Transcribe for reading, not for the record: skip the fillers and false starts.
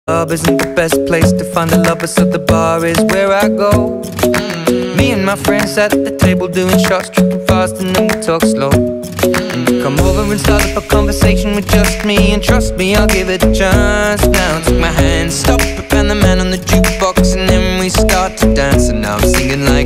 Club isn't the best place to find a lover, so the bar is where I go. Me and my friends at the table doing shots, tripping fast, and then we talk slow. And you come over and start up a conversation with just me, and trust me, I'll give it a chance. Now take my hand, stop it, and the man on the jukebox, and then we start to dance. And now I'm singing like